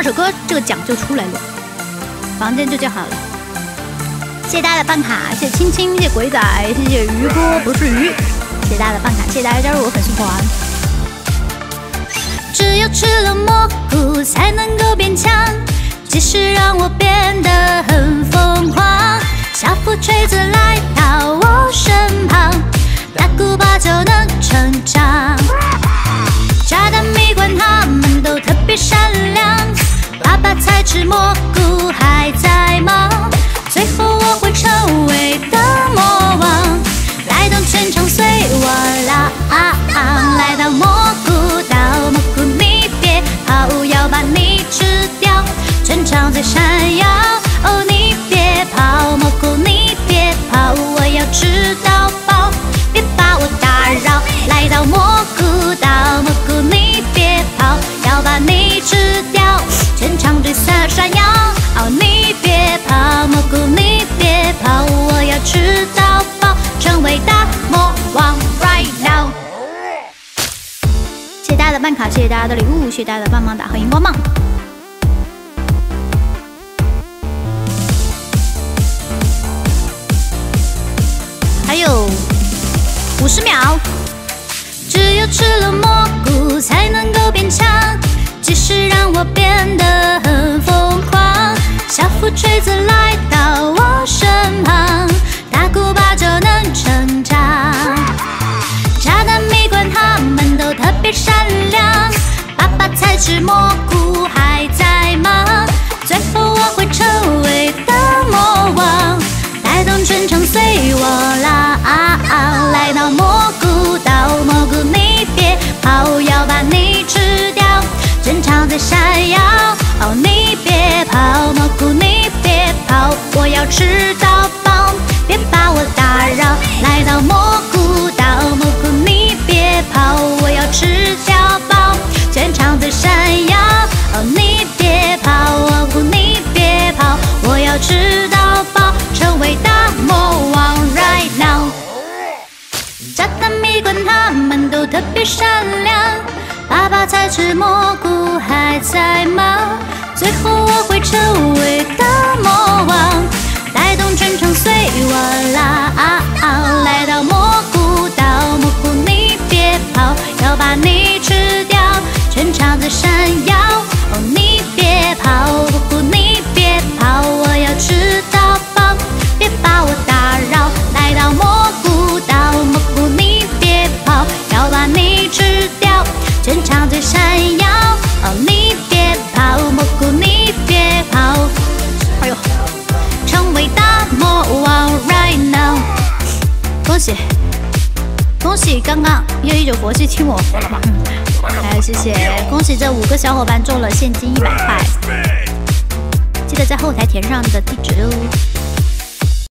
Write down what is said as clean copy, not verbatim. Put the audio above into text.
唱首歌，这个奖就出来了，房间就建好了。谢谢大家的办卡，谢谢青青，谢谢鬼仔，谢谢鱼哥不是鱼，谢谢大家的办卡，谢谢大家加入我粉丝团。只有吃了蘑菇才能够变强，即使让我变得很疯狂。小风吹着来到我身旁，大鼓把就能成长。炸弹蜜罐他们都特别善良，爸爸才吃蘑菇还在忙，最后我会成为的魔王，带动全场随我浪。来到蘑菇岛，蘑菇你别跑，要把你吃掉，全场最闪耀。哦，你别跑，蘑菇你别跑，我要吃到饱，别把我打扰。来到蘑菇岛，蘑菇你别跑，要把你吃掉，全场最闪耀。哦，你别跑，蘑菇你别跑，我要吃到饱，成为大魔王 right now。谢谢大家的办卡，谢谢大家的礼物，谢谢大家的帮忙打和荧光棒。还有50秒。只有吃了蘑菇才能够变强，即使让我变得很疯狂。小风吹着来到我身旁，大鼓把就能成长。炸弹蜜罐他们都特别善良，爸爸才吃蘑菇还在忙，最后我会成为的魔王，带动全场随我浪。来到蘑菇岛，蘑菇你别跑，要把你吃掉，全场最闪耀。哦，你别跑，蘑菇你别跑，我要吃到饱，别把我打扰。来到蘑菇岛，蘑菇你别跑，我要吃到饱，全场最闪耀。哦，你别跑，蘑菇你别跑，我要吃到饱，成为大魔王 right now。炸弹蜜罐他们都特别善良，爸爸才吃蘑菇还在忙，最后我会成为大魔王，带动全场随我浪。来到蘑菇岛，蘑菇你别跑，要把你吃掉，全场最闪耀。哦，你别跑，蘑菇你别跑，我要吃到饱，别把我打扰。来到蘑菇岛，蘑菇你别跑，要把你吃掉，全场最闪耀。哦，你别跑，蘑菇你别跑，哎呦，成为大魔王 right now。恭喜恭喜，刚刚119佛系听我佛了吗？还有谢谢，恭喜这5个小伙伴中了现金100块，记得在后台填上你的地址哦。